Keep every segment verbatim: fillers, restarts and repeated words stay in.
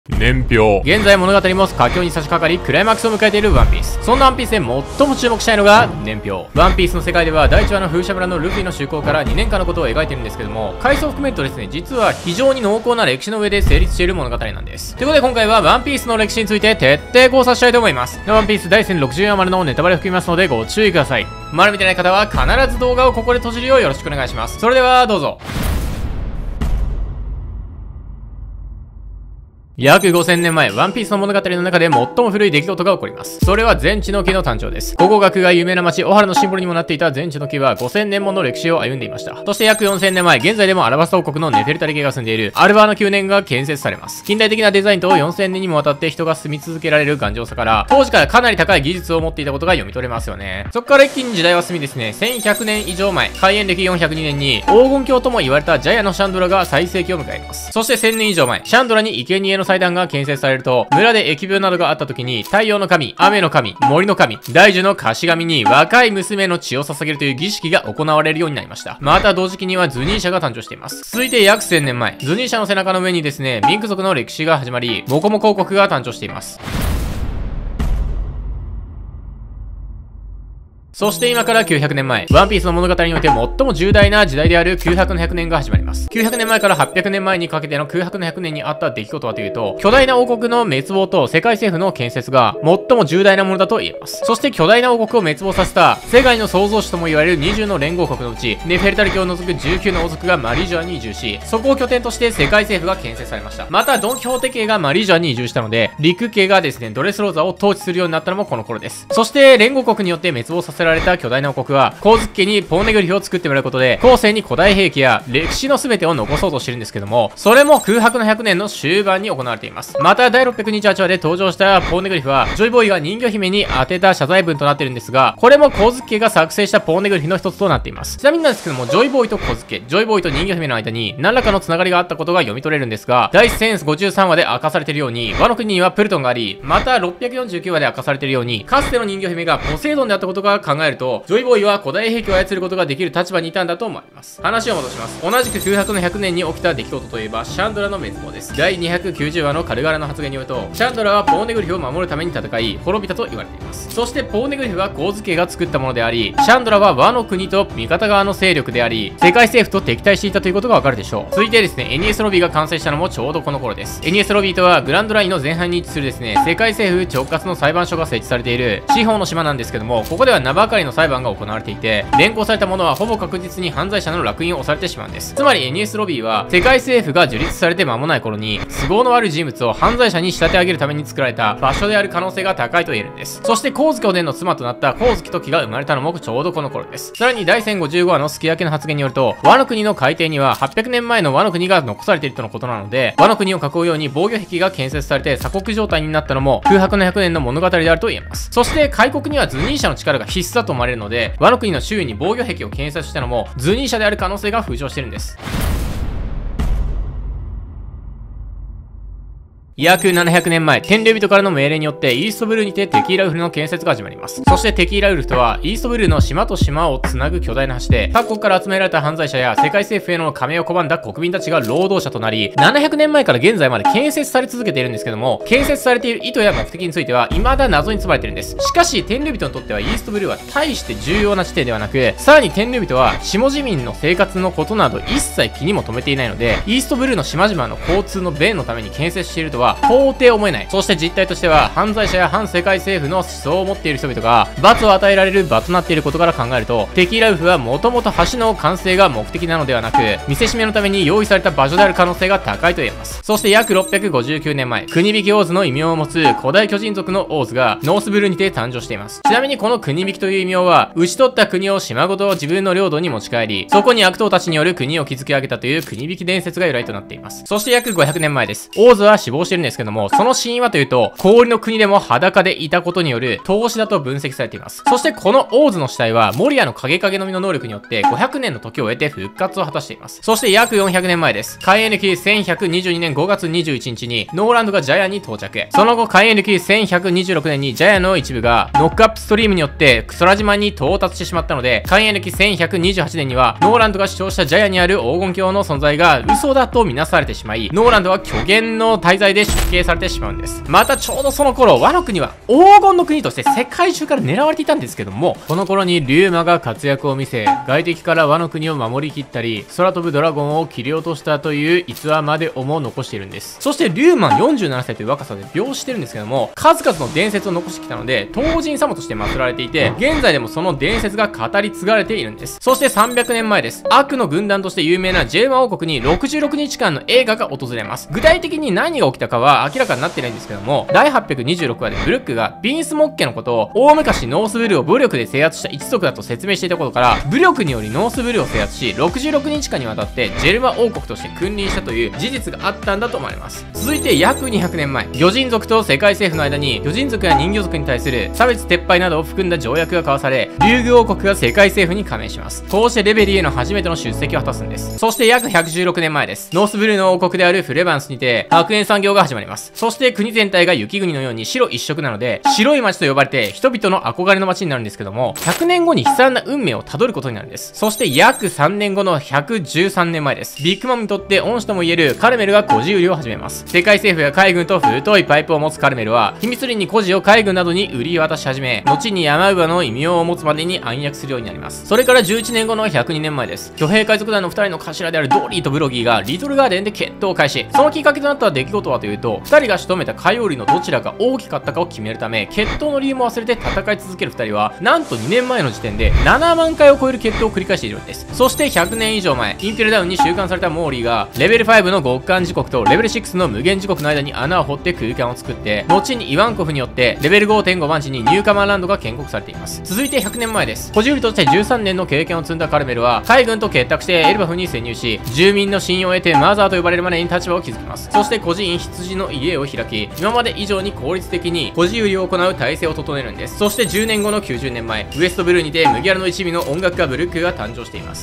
年表。現在物語も佳境に差し掛かりクライマックスを迎えているワンピース。そんなワンピースで最も注目したいのが年表。ワンピースの世界ではだいいちわの風車村のルフィの就航からにねんかんのことを描いているんですけども、回想を含めるとですね、実は非常に濃厚な歴史の上で成立している物語なんです。ということで今回はワンピースの歴史について徹底考察したいと思います。ワンピースだいせんろくじゅうよんわまでのネタバレを含みますのでご注意ください。まだ見てない方は必ず動画をここで閉じるようよろしくお願いします。それではどうぞ。約ごせんねんまえ、ワンピースの物語の中で最も古い出来事が起こります。それは全知の木の誕生です。考古学が有名な町、オハラのシンボルにもなっていた全知の木はごせんねんもの歴史を歩んでいました。そして約よんせんねんまえ、現在でもアラバスタ王国のネフェルタリ家が住んでいるアルバーナ宮殿が建設されます。近代的なデザインとよんせんねんにもわたって人が住み続けられる頑丈さから、当時からかなり高い技術を持っていたことが読み取れますよね。そこから一気に時代は進みですね、せんひゃくねん以上前、開園歴よんひゃくにねんに黄金鏡とも言われたジャヤのシャンドラが最盛期を迎えます。そしてせんねん以上前、シャンドラに生贄の祭壇が建設されると、村で疫病などがあった時に太陽の神、雨の神、森の神、大樹の貸し神に若い娘の血を捧げるという儀式が行われるようになりました。また同時期にはズニーシャが誕生しています。続いて約せんねんまえ、ズニーシャの背中の上にですね、ミンク族の歴史が始まり、モコモコ王国が誕生しています。そして今からきゅうひゃくねんまえ、ワンピースの物語において最も重大な時代であるきゅうひゃくのひゃくねんが始まります。きゅうひゃくねんまえからはっぴゃくねんまえにかけてのきゅうひゃくのひゃくねんにあった出来事はというと、巨大な王国の滅亡と世界政府の建設が最も重大なものだと言えます。そして巨大な王国を滅亡させた世界の創造主とも言われるにじゅうの連合国のうち、ネフェルタリ家を除くじゅうきゅうの王族がマリージュアに移住し、そこを拠点として世界政府が建設されました。またドン・キホーテ家がマリージュアに移住したので、陸家がですね、ドレスローザを統治するようになったのもこの頃です。そして連合国によって滅亡させられた巨大な王国は光月家にポーネグリフを作ってもらうことで後世に古代兵器や歴史の全てを残そうとしてるんですけども、それも空白のひゃくねんの終盤に行われています。まただいろっぴゃくにじゅうはちわで登場したポーネグリフはジョイボーイが人魚姫に当てた謝罪文となってるんですが、これも光月家が作成したポーネグリフの一つとなっています。ちなみになんですけども、ジョイボーイと光月家、ジョイボーイと人魚姫の間に何らかのつながりがあったことが読み取れるんですが、だいせんごじゅうさんわで明かされているようにワノ国にはプルトンがあり、またろっぴゃくよんじゅうきゅうわで明かされているようにかつての人魚姫がポセイドンであったことが考えると、ジョイボーイは古代兵器を操ることができる立場にいたんだと思われます。話を戻します。同じくきゅうひゃくのひゃくねんに起きた出来事といえばシャンドラの滅亡です。だいにひゃくきゅうじゅうわのカルガラの発言によると、シャンドラはポーネグリフを守るために戦い滅びたと言われています。そしてポーネグリフは光月家が作ったものであり、シャンドラはワノ国と味方側の勢力であり、世界政府と敵対していたということがわかるでしょう。続いてですね、エニエスロビーが完成したのもちょうどこの頃です。エニエスロビーとはグランドラインの前半に位置するですね、世界政府直轄の裁判所が設置されている司法の島なんですけども、ここでは名ばかりの裁判が行われていて、連行されたものはほぼ確実に犯罪者の烙印を押されてしまうんです。つまりエニエスロビーは世界政府が樹立されて間もない頃に都合の悪い人物を犯罪者に仕立て上げるために作られた場所である可能性が高いと言えるんです。そして光月おでんの妻となった光月時が生まれたのもちょうどこの頃です。さらにだいせんごじゅうごわのすき焼きの発言によると、ワノ国の海底にははっぴゃくねんまえのワノ国が残されているとのことなので、ワノ国を囲うように防御壁が建設されて鎖国状態になったのも空白のひゃくねんの物語であると言えます。そして開国にはズニーシャの力が必須だと思われるので、ワノ国の周囲に防御壁を建設したのもズニーシャである可能性が浮上しているんです。約ななひゃくねんまえ、天竜人からの命令によってイーストブルーにてテキーラウルフの建設が始まります。そしてテキーラウルフとはイーストブルーの島と島をつなぐ巨大な橋で、各国から集められた犯罪者や世界政府への加盟を拒んだ国民たちが労働者となり、ななひゃくねんまえから現在まで建設され続けているんですけども、建設されている意図や目的については未だ謎に包まれているんです。しかし天竜人にとってはイーストブルーは大して重要な地点ではなく、さらに天竜人は下地民の生活のことなど一切気にも留めていないので、イーストブルーの島々の交通の便のために建設しているとは到底思えない。そして実態としては犯罪者や反世界政府の思想を持っている人々が罰を与えられる場となっていることから考えると、テキーラウルフはもともと橋の完成が目的なのではなく、見せしめのために用意された場所である可能性が高いと言えます。そして約ろっぴゃくごじゅうきゅうねんまえ、国引きオーズの異名を持つ古代巨人族のオーズがノースブルーにて誕生しています。ちなみにこの国引きという異名は、討ち取った国を島ごと自分の領土に持ち帰り、そこに悪党たちによる国を築き上げたという国引き伝説が由来となっています。そして約ごひゃくねんまえです。オーズは死亡してるんですけども、その死因はというと、氷の国でも裸でいたことによる凍死だと分析されています。そしてこのオーズの死体は、モリアの影影の実の能力によってごひゃくねんの時を経て復活を果たしています。そして約よんひゃくねんまえです。開園歴せんひゃくにじゅうにねんごがつにじゅういちにちにノーランドがジャヤに到着。その後開園歴せんひゃくにじゅうろくねんにジャヤの一部がノックアップストリームによって空島に到達してしまったので、開園歴せんひゃくにじゅうはちねんにはノーランドが主張したジャヤにある黄金鏡の存在が嘘だとみなされてしまい、ノーランドは虚言の滞在でで出刑されてしまうんです。またちょうどその頃、ワノ国は黄金の国として世界中から狙われていたんですけども、この頃に龍馬が活躍を見せ、外敵からワノ国を守りきったり、空飛ぶドラゴンを切り落としたという逸話までをも残しているんです。そして龍馬よんじゅうななさいという若さで病死してるんですけども、数々の伝説を残してきたので、東神様として祀られていて、現在でもその伝説が語り継がれているんです。そしてさんびゃくねんまえです。悪の軍団として有名なジェルマ王国にろくじゅうろくにちかんの映画が訪れます。具体的に何が起きたかは明らかになってないんですけども、だいはっぴゃくにじゅうろくわでブルックがビンスモッケのことを大昔ノースブルーを武力で制圧した一族だと説明していたことから、武力によりノースブルーを制圧し、ろくじゅうろくにちかんにわたってジェルマ王国として君臨したという事実があったんだと思われます。続いて約にひゃくねんまえ、魚人族と世界政府の間に魚人族や人魚族に対する差別撤廃などを含んだ条約が交わされ、竜宮王国が世界政府に加盟します。こうしてレベリーへの初めての出席を果たすんです。そして約ひゃくじゅうろくねんまえです。ノースブルーの王国であるフレバンスにて白煙産業が始まります。そして国全体が雪国のように白一色なので、白い町と呼ばれて人々の憧れの町になるんですけども、ひゃくねんごに悲惨な運命をたどることになるんです。そして約さんねんごのひゃくじゅうさんねんまえです。ビッグマムにとって恩師ともいえるカルメルが孤児売りを始めます。世界政府や海軍と太いパイプを持つカルメルは、秘密裏に孤児を海軍などに売り渡し始め、後に山姥の異名を持つまでに暗躍するようになります。それからじゅういちねんごのひゃくにねんまえです。巨兵海賊団のふたりの頭であるドーリーとブロギーがリトルガーデンで決闘を開始。そのきっかけとなった出来事はというと、ふたりが仕留めた海王竜のどちらが大きかったかを決めるため、決闘の理由も忘れて戦い続けるふたりは、なんとにねんまえの時点でななまんかいを超える決闘を繰り返しているんです。そしてひゃくねん以上前、インペルダウンに収監されたモーリーが、レベルごの極寒時刻とレベルろくの無限時刻の間に穴を掘って空間を作って、後にイワンコフによってレベル ごてんご 番地にニューカマーランドが建国されています。続いてひゃくねんまえです。孤児売りとしてじゅうさんねんの経験を積んだカルメルは、海軍と結託してエルバフに潜入し、住民の信用を得てマザーと呼ばれるまでに立場を築きます。そして孤児院羊の家を開き、今まで以上に効率的に孤児売りを行う体制を整えるんです。そしてじゅうねんごのきゅうじゅうねんまえ、ウエストブルーにて麦わらの一味の音楽家ブルックが誕生しています。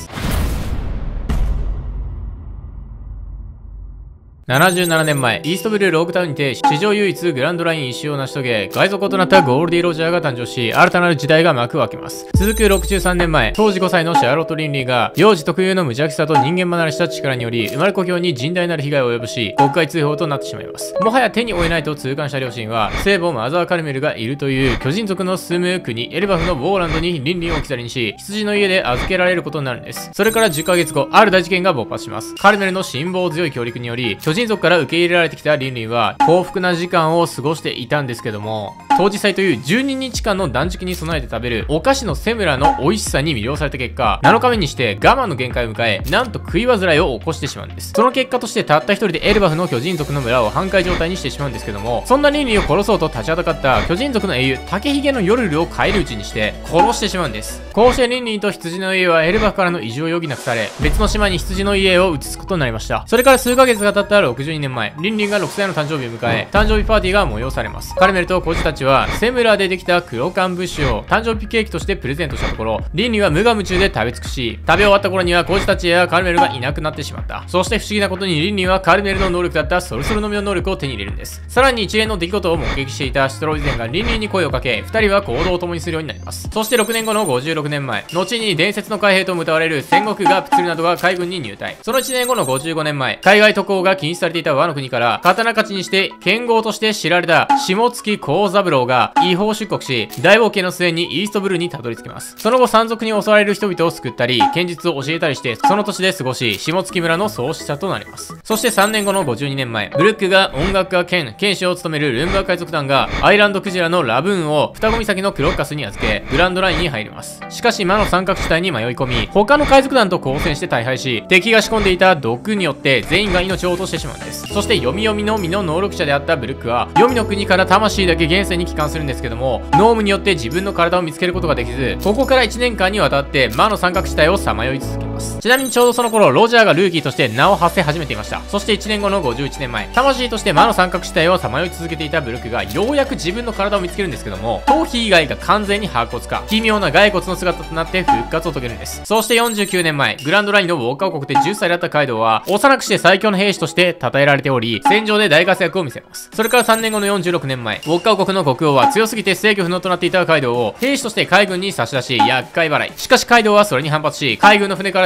ななじゅうななねんまえ、イーストブルーローグタウンにて史上唯一グランドライン一周を成し遂げ、外族となったゴールディ・ロジャーが誕生し、新たなる時代が幕を開けます。続くろくじゅうさんねんまえ、当時ごさいのシャーロット・リンリーが、幼児特有の無邪気さと人間離れした力により、生まれ故郷に甚大なる被害を及ぼし、国外追放となってしまいます。もはや手に負えないと痛感した両親は、聖母マザー・カルメルがいるという巨人族の住む国、エルバフのボーランドにリンリーを置き去りにし、羊の家で預けられることになるんです。それからじゅっかげつご、ある大事件が勃発します。カルメルの辛抱強い協力により、巨人族から受け入れられられてきたリンリンは幸福な時間を過ごしていたんですけども、当時祭というじゅうににちかんの断食に備えて食べるお菓子のセムラの美味しさに魅了された結果、なのかめにして我慢の限界を迎え、なんと食い煩いを起こしてしまうんです。その結果としてたった一人でエルバフの巨人族の村を半壊状態にしてしまうんですけども、そんなリンリンを殺そうと立ちはだかった巨人族の英雄竹ひげのヨルルを返り討ちにして殺してしまうんです。こうしてリンリンと羊の家はエルバフからの移住を余儀なくされ、別の島に羊の家を移すことになりました。それから数ヶ月が経ったろくじゅうにねんまえ、リンリンがろくさいの誕生日を迎え、誕生日パーティーが催されます。カルメルと孤児たちはセムラでできた黒缶ブッシュを誕生日ケーキとしてプレゼントしたところ、リンリンは無我夢中で食べ尽くし、食べ終わった頃には孤児たちやカルメルがいなくなってしまった。そして不思議なことにリンリンはカルメルの能力だったソルソルの実の能力を手に入れるんです。さらに一連の出来事を目撃していたシトロイゼンがリンリンに声をかけ、二人は行動を共にするようになります。そしてろくねんごのごじゅうろくねんまえ、後に伝説の海兵とも謳われる戦国ガープツルなどが海軍に入隊。そのいちねんごのごじゅうごねんまえ、海外渡航が禁止されていたワノ国から刀鍛冶にして剣豪として知られた下月幸三郎が違法出国し、大冒険の末にイーストブルーにたどり着きます。その後山賊に襲われる人々を救ったり、剣術を教えたりして、その年で過ごし、下月村の創始者となります。そしてさんねんごのごじゅうにねんまえ、ブルックが音楽家兼剣士を務めるルンバー海賊団がアイランドクジラのラブーンを双子岬のクロッカスに預け、グランドラインに入ります。しかし魔の三角地帯に迷い込み、他の海賊団と交戦して大敗し、敵が仕込んでいた毒によって全員が命を落としてしまうんです。そして読み読みの実の能力者であったブルックは、黄泉の国から魂だけ現世に帰還するんですけども、ノームによって自分の体を見つけることができず、ここからいちねんかんにわたって魔の三角地帯をさまよい続けます。ちなみにちょうどその頃、ロジャーがルーキーとして名を馳せ始めていました。そしていちねんごのごじゅういちねんまえ、魂として魔の三角地帯をさまよい続けていたブルックがようやく自分の体を見つけるんですけども、頭皮以外が完全に白骨化、奇妙な骸骨の姿となって復活を遂げるんです。そしてよんじゅうきゅうねんまえ、グランドラインのウォーカー王国でじゅっさいだったカイドウは、幼くして最強の兵士として称えられており、戦場で大活躍を見せます。それからさんねんごのよんじゅうろくねんまえ、ウォーカー王国の国王は強すぎて制御不能となっていたカイドウを兵士として海軍に差し出し、厄介払い。しかしカイドウはそれに反発し、海軍の船から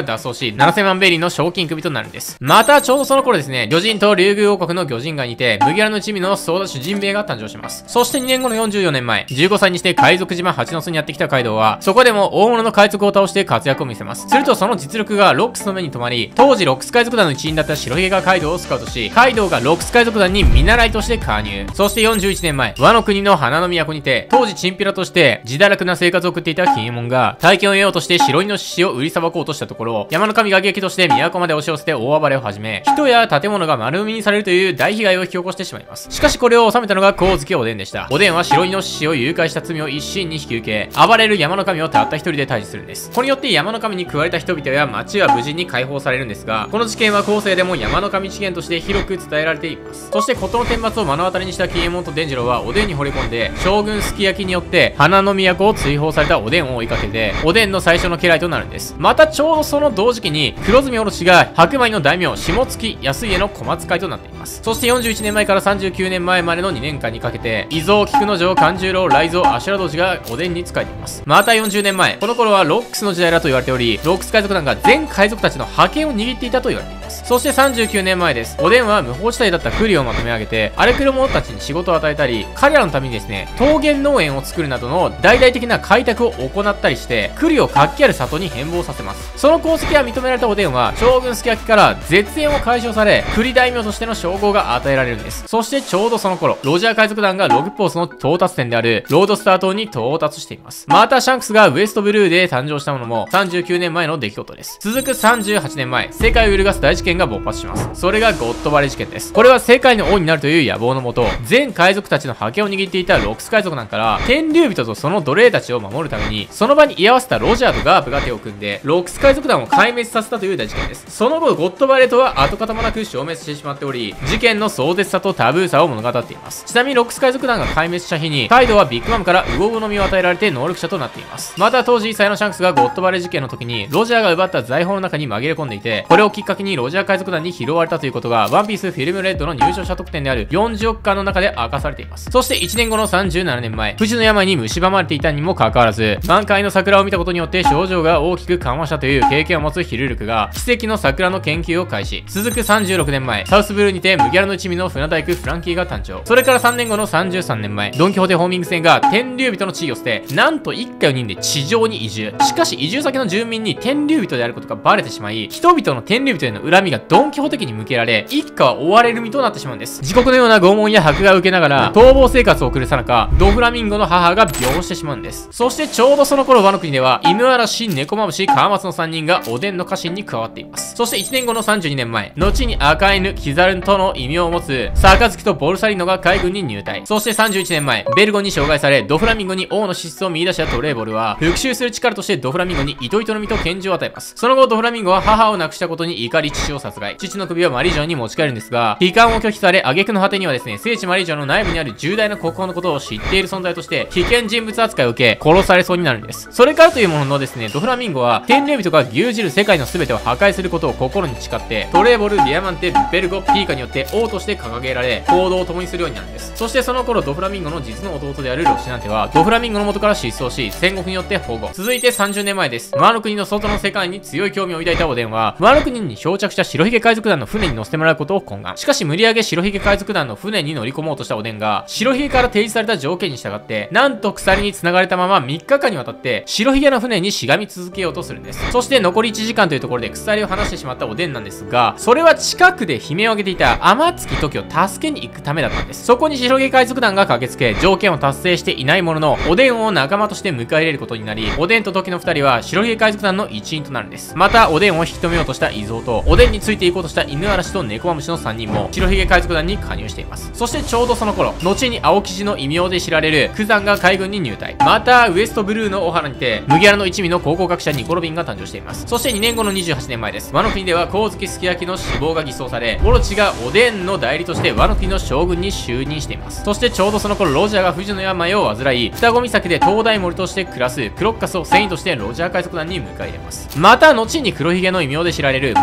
から脱走し、ななせんまんベリーの賞金首となるんです。また、ちょうどその頃ですね、魚人と竜宮王国の魚人街にて、麦わらの一味のソーダ種ジンベエが誕生します。そしてにねんごのよんじゅうよねんまえ、じゅうごさいにして海賊島蜂の巣にやってきたカイドウは、そこでも大物の海賊を倒して活躍を見せます。するとその実力がロックスの目に留まり、当時ロックス海賊団の一員だった白ひげがカイドウをスカウトし、カイドウがロックス海賊団に見習いとして加入。そしてよんじゅういちねんまえ、ワノ国の花の都にて、当時チンピラとして自堕落な生活を送っていた金右衛門が、体験を得ようとして白イノシシを売りさばこうとしたところ、山の神が激として都まで押し寄せて大暴れを始め、人や建物が丸飲みにされるという大被害を引き起こしてしまいます。しかしこれを収めたのが光月おでんでした。おでんは白イノシシを誘拐した罪を一身に引き受け、暴れる山の神をたった一人で退治するんです。これによって山の神に食われた人々や町は無事に解放されるんですが、この事件は後世でも山の神事件として広く伝えられています。そして事の顛末を目の当たりにした金右衛門と伝次郎はおでんに惚れ込んで、将軍すき焼きによって花の都を追放されたおでんを追いかけて、おでんの最初の家来となるんです。またちょうどその同時期に黒住おろしが白米の大名下月安家の小松会となっています。そしてよんじゅういちねんまえからさんじゅうきゅうねんまえまでのにねんかんにかけて、伊蔵菊之丞勘十郎雷蔵阿修羅童子がおでんに仕えています。またよんじゅうねんまえ、この頃はロックスの時代だと言われており、ロックス海賊団が全海賊たちの覇権を握っていたと言われています。そしてさんじゅうきゅうねんまえです。おでんは無法地帯だったクリをまとめ上げて、荒れ狂う者たちに仕事を与えたり、彼らのためにですね、桃源農園を作るなどの大々的な開拓を行ったりして、栗を活気ある里に変貌させます。その功績が認められたおでんは、将軍すき焼きから絶縁を解消され、栗大名としての称号が与えられるんです。そしてちょうどその頃、ロジャー海賊団がログポースの到達点であるロードスター島に到達しています。またシャンクスがウエストブルーで誕生したものもさんじゅうきゅうねんまえの出来事です。続くさんじゅうはちねんまえ、世界を揺るがす大事件が勃発します。それがゴッドバレー事件です。これは世界の王になるという野望のもと、全海賊たちの覇権を握っていたロックス海賊団から、天竜人とその奴隷たちを守るために、その場に居合わせたロジャーとガープが手を組んで、ロックス海賊団を壊滅させたという大事件です。その後、ゴッドバレーとは跡形もなく消滅してしまっており、事件の壮絶さとタブーさを物語っています。ちなみにロックス海賊団が壊滅した日に、カイドウはビッグマムから魚の実を与えられて能力者となっています。また当時いっさいのシャンクスがゴッドバレー事件の時に、ロジャーが奪った財宝の中に紛れ込んでいて、これをきっかけにロジャー海賊団に拾われたということが、ワンピースフィルムレッドの入賞者特典であるよんじゅうおくかんの中で明かされています。そしていちねんごのさんじゅうななねんまえ、富士の山に蝕まれていたにもかかわらず、満開の桜を見たことによって症状が大きく緩和したという経験を持つヒルルクが、奇跡の桜の研究を開始。続くさんじゅうろくねんまえ、サウスブルーにて麦わらの一味の船大工フランキーが誕生。それからさんねんごのさんじゅうさんねんまえ、ドンキホーテホーミング船が天竜人の地位を捨て、なんと一家よにんで地上に移住。しかし移住先の住民に天竜人であることがバレてしまい、人々の天竜人への恨みがドンキホーテ家に向けられ、一家は追われる身となってしまうんです。自国のような拷問や迫害を受けながら逃亡生活を送るさなか、ドフラミンゴの母が病してしまうんです。そしてちょうどその頃、ワノ国では犬嵐、猫まぶし、川松のさんにんがおでんの家臣に加わっています。そしていちねんごのさんじゅうにねんまえ、後に赤犬、キザルンとの異名を持つ杯とボルサリノが海軍に入隊。そしてさんじゅういちねんまえ、ベルゴンに障害され、ドフラミンゴに王の資質を見出したトレーボルは、復讐する力としてドフラミンゴに糸糸の実と拳銃を与えます。その後、ドフラミンゴは母を亡くしたことに怒り父を殺害。父の首はマリージョンに持ち帰るんですが、帰還を拒否され、挙句の果てにはですね、聖地マリージョンの内部にある重大な国宝のことを知っている存在として、危険人物扱いを受け、殺されそうになるんです。それからというもののですね、ドフラミンゴは、天竜人が牛耳る世界の全てを破壊することを心に誓って、トレーボル、ディアマンテ、ベルゴ、ピーカによって王として掲げられ、行動を共にするようになるんです。そしてその頃、ドフラミンゴの実の弟であるロシナンテは、ドフラミンゴの元から失踪し、戦国によって保護。続いてさんじゅうねんまえです。ワノ国の外の世界に強い興味を抱いたおでんは、ワノ国に漂着した白ひげ海賊団の船に乗せてもらうことを懇願。しかし無理やり白ひげ海賊団の船に乗り込もうとしたおでんが、白ひげから提示された条件に従って、なんと鎖に繋がれたままみっかかんにわたって、白ひげの船にしがみ続けようとするんです。そして残りいちじかんというところで鎖を離してしまったおでんなんですが、それは近くで悲鳴を上げていた天月時を助けに行くためだったんです。そこに白ひげ海賊団が駆けつけ、条件を達成していないものの、おでんを仲間として迎え入れることになり、おでんと時のふたりは白ひげ海賊団の一員となるんです。また、おでんを引き止めようとした伊蔵と、おでんについていこうとした犬嵐と猫マムシのさんにんも、白ひげ海賊団に加入しています。そしてちょうどその頃、後に青生地の異名で知られるクザンが海軍に入隊。また、ウエストブルーのオハラにて、麦わらの一味の考古学者ニコロビンが誕生しています。そしてにねんごのにじゅうはちねんまえです。ワノ国では光月すき焼きの死亡が偽装され、オロチがおでんの代理としてワノ国の将軍に就任しています。そしてちょうどその頃、ロジャーが富士の病を患い、双子岬で灯台森として暮らすクロッカスを戦意としてロジャー海賊団に迎え入れます。また、後に黒ひげの異名で知られるマーシャル ディー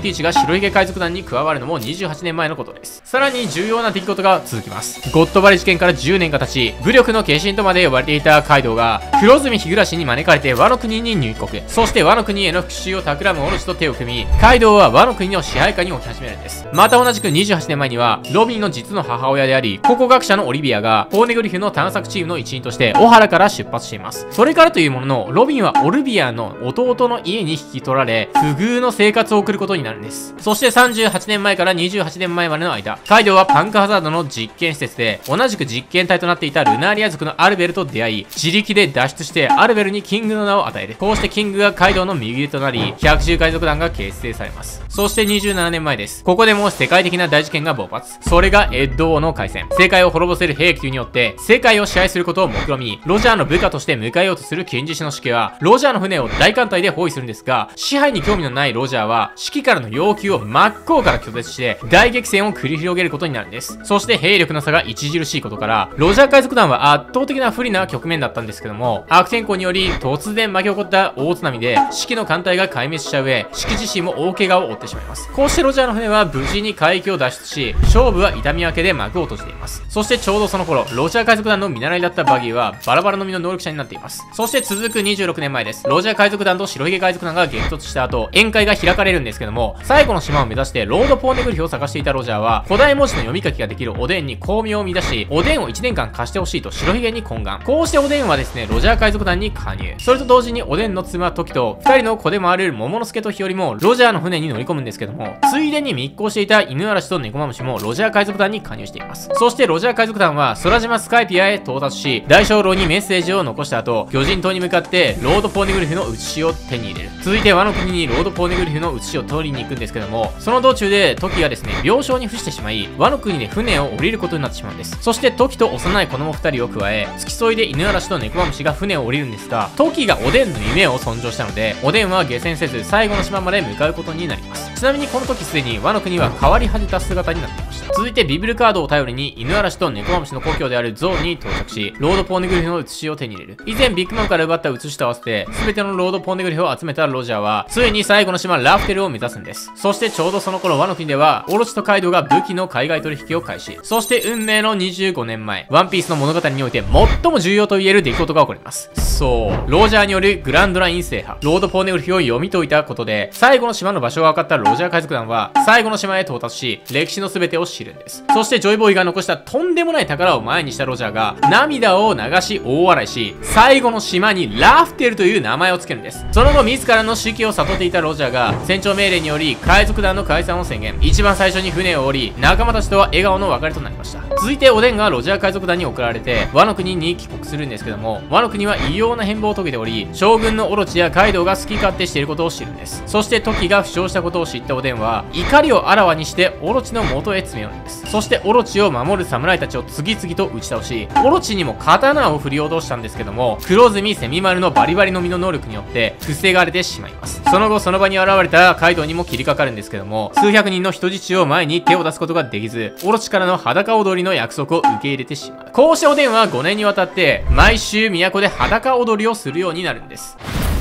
ティチが白ひげ海賊団に加わるのもにじゅうはちねんまえのことです。さらに重要な出来事が続きます。ゴッドバレ事件からじゅうねんが経ち、武力の化身とまで呼ばれていたカイドウが黒住日暮に招かれてワノ国に入国。そしてワノ国への復讐を企むオロチと手を組み、カイドウはワノ国の支配下に置き始めるんです。また同じくにじゅうはちねんまえにはロビンの実の母親であり考古学者のオリビアがポーネグリフの探索チームの一員としてオハラから出発しています。それからというものの、ロビンはオルビアの弟の家に引き取られ不遇の生活を送ることになるんです。そしてさんじゅうはちねんまえからにじゅうはちねんまえまでの間、カイドウはパンクハザードの実験施設で同じく実験体となっていたルナーリア族のアルベルと出会い、自力で脱出してアルベルにキングの名を与える。こうしてキングがカイドウの右腕となり、百獣海賊団が結成されます。そしてにじゅうななねんまえです。ここでも世界的な大事件が勃発。それがエッド王の海戦。世界を滅ぼせる兵器によって世界を支配することを目論み、ロジャーの部下として迎えようとする金獅子の指揮はロジャーの船を大艦隊で包囲するんですが、支配に興味のないロジャーは指揮からの要求を真っ向から拒絶して大激戦を繰り広げることになるんです。そして兵力の差が著しいことから、ロジャー海賊団は圧倒的な不利な局面だったんですけども、悪天候により突然巻き起こった大津波で指揮の艦隊が壊滅した上、指揮自身も大怪我を負ってしまいます。こうしてロジャーの船は無事に海域を脱出し、勝負は痛み分けで幕を閉じています。そしてちょうどその頃、ロジャー海賊団の見習いだったバギーはバラバラの身の能力者になっています。そして続くにじゅうろくねんまえです。ロジャー海賊団と白ひげ海賊団が激突した後、宴会が開かれるんですけども、最後の島を目指してロードポーネグリフを探していたロジャーは、古代文字の読み書きができるおでんに巧妙を見出し、おでんをいちねんかん貸してほしいと白ひげに懇願。こうしておでんはですね、ロジャー海賊団に加入。それと同時におでんの妻トキとふたりの子でもある桃之助と日和もロジャーの船に乗り込むんですけども、ついでに密航していた犬嵐と猫マムシもロジャー海賊団に加入しています。そしてロジャー海賊団は空島スカイピアへ到達し、大小老にメッセージを残した後、魚人島に向かってロードポーネグリフの写しを手に入れる。続いてワノ国にロードポーネグリフの写しを取りに行くんですけども、その道中でトキがですね、病床に伏してしまい、ワノ国で船を降りることになってしまうんです。そしてトキと幼い子供ふたりを加え、付き添いで犬嵐と猫マムシが船を降りるんですが、トキがおでんの夢を尊重したので、おでんは下船せず最後の島まで向かうことになります。ちなみにこの時すでにワノ国は変わり果てた姿になっていました。続いてビブルカードを頼りに犬嵐と猫マムシの故郷であるゾーンに到着し、ロードポーネグリフの写しを手に入れる。以前ビッグマムから奪った写しと合わせて全てのロードポーネグリフを集めたロジャーは、ついに最後の島ラフテルを目指すんです。そしてちょうどその頃ワノ国ではオロチとカイドウが武器の海外取引を開始。そして運命のにじゅうごねんまえ、ワンピースの物語において最も重要と言える出来事が起こります。そう、ロジャーによるグランドライン制覇。ロードポーネグリフを読み解いたことで最後の島の場所が分かったロジャー海賊団は最後の島へ到達し、歴史の全てを知るんです。そしてジョイボーイが残したとんでもない宝を前にしたロジャーが涙を流し大笑いし、最後の島にラフテルという名前を付けるんです。その後自らの死期を悟っていたロジャーが船長命令により海賊団の解散を宣言。一番最初に船を降り、仲間たちとは笑顔の別れとなりました。続いておでんがロジャー海賊団に送られてワノ国に帰国するんですけども、ワノ国は異様な変貌を遂げており、将軍のオロチやカイドウが好き勝手していることを知るんです。そしてトキが負傷したことを知ったおでんは怒りをあらわにしてオロチの元へ詰め寄るんです。そしてオロチを守る侍たちを次々と打ち倒し、オロチにも刀を振り落としたんですけども、黒ずみセミマルのバリバリの実の能力によって防がれてしまいます。その後その場に現れたカイドウにも切りかかるんですけども、数百人の人質を前に手を出すことができず、オロチからの裸踊りの約束を受け入れてしまう。こうしておでんはごねんにわたって毎週都で裸踊りをするようになるんです。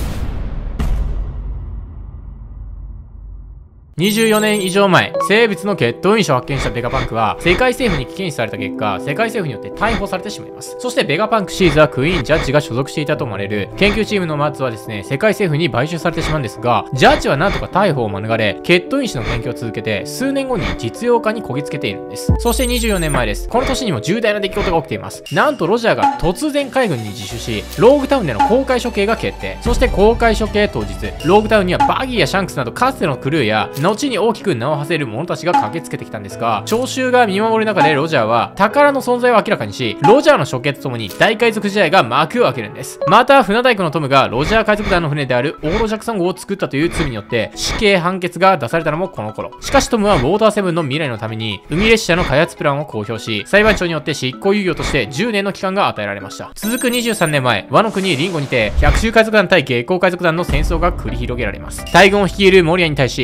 にじゅうよねん以上前、生物の血統因子を発見したベガパンクは世界政府に危険視された結果、世界政府によって逮捕されてしまいます。そしてベガパンクシーズはクイーンジャッジが所属していたと思われる研究チームのマッツはですね、世界政府に買収されてしまうんですが、ジャッジはなんとか逮捕を免れ、血統因子の研究を続けて数年後に実用化にこぎつけているんです。そしてにじゅうよねんまえです。この年にも重大な出来事が起きています。なんとロジャーが突然海軍に自首し、ローグタウンでの公開処刑が決定。そして公開処刑当日、ローグタウンにはバギーやシャンクスなどかつてのクルーや後に大きく名を馳せる者たちが駆けつけてきたんですが、聴衆が見守る中でロジャーは宝の存在を明らかにし、ロジャーの処刑とともに大海賊時代が幕を開けるんです。また船大工のトムがロジャー海賊団の船であるオーロジャクソン号を作ったという罪によって死刑判決が出されたのもこの頃。しかしトムはウォーターセブンの未来のために海列車の開発プランを公表し、裁判長によって執行猶予としてじゅうねんの期間が与えられました。続くにじゅうさんねんまえ、ワノ国リンゴにて百獣海賊団対月光海賊団の戦争が繰り広げられます。大軍を率いるモリアに対しカイドウ